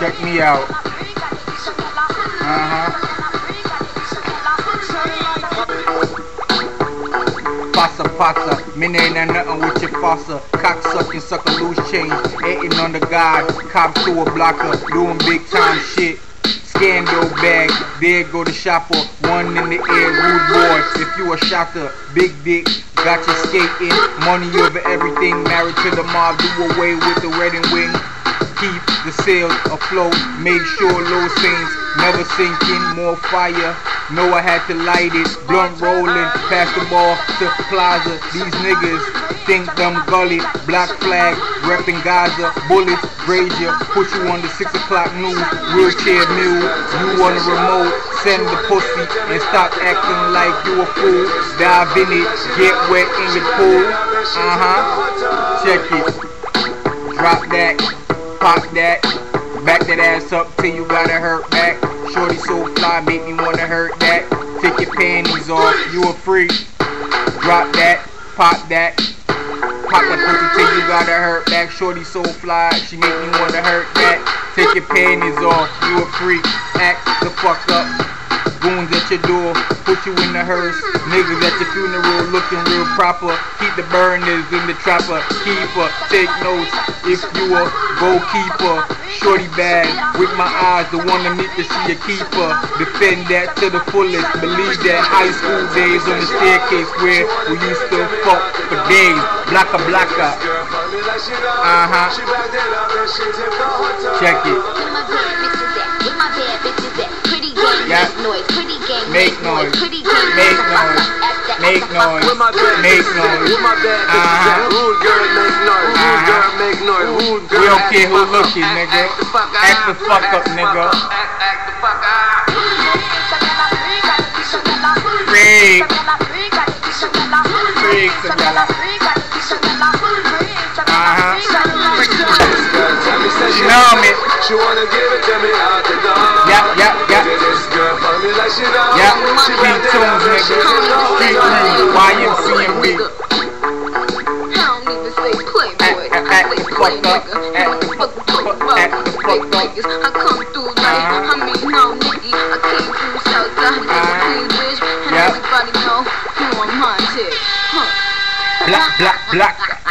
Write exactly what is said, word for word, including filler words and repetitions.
Check me out. Uh-huh. Pasa, pasa, men ain't nothing with your fossa. Cock sucking, sucker loose change. Hating on the god, cops to a blocker, doing big time shit. Scandal bag, there go the shopper. One in the air, rude boy. If you a shocker, big dick, got you skating. Money over everything, married to the mob. Do away with the wedding wing. Keep the sails afloat, make sure low sinks never sinking. More fire, know I had to light it. Blunt rolling, pass the ball to Plaza. These niggas think them gully. Black flag, reppin' Gaza. Bullets, Brazier, put you on the six o'clock news. Wheelchair mule, you on the remote. Send the pussy and stop acting like you a fool. Dive in it, get wet in the pool. Uh-huh, check it. Drop that, pop that, back that ass up till you gotta hurt back. Shorty so fly, make me wanna hurt that. Take your panties off, you a freak. Drop that, pop that, pop that pussy till you gotta hurt back. Shorty so fly, she make me wanna hurt that. Take your panties off, you a freak. Act the fuck up. Goons at your door, put you in the hearse. Niggas at your funeral looking real proper. Keep the burners in the trapper. Keeper, take notes if you a goalkeeper. Shorty bad, with my eyes, the one that need to see a keeper. Defend that to the fullest. Believe that high school days on the staircase where we used to fuck for days. Blacka blacka. Uh-huh. Check it. Yeah. Make noise, make noise, make noise, make noise. Uh-huh. Uh-huh. We don't care who looking, nigga. Act the fuck up, nigga. Freak. Freak, Sagala. Uh-huh. You know me. She wanna give it to me out the door. Yeah, yeah, yeah. This girl for me like she know. Yeah, beat tunes, nigga. Street crew, Y M C M B. I don't even say playboy. Act, I act say the play fuck up. nigga. Act What the fuck you talking about? act the Fake fuck up. niggas. I come through like, I mean, no nigga. I came through Southside, nigga, clean bitch. And Yep. everybody know you on my tip. Huh. Black, black, black.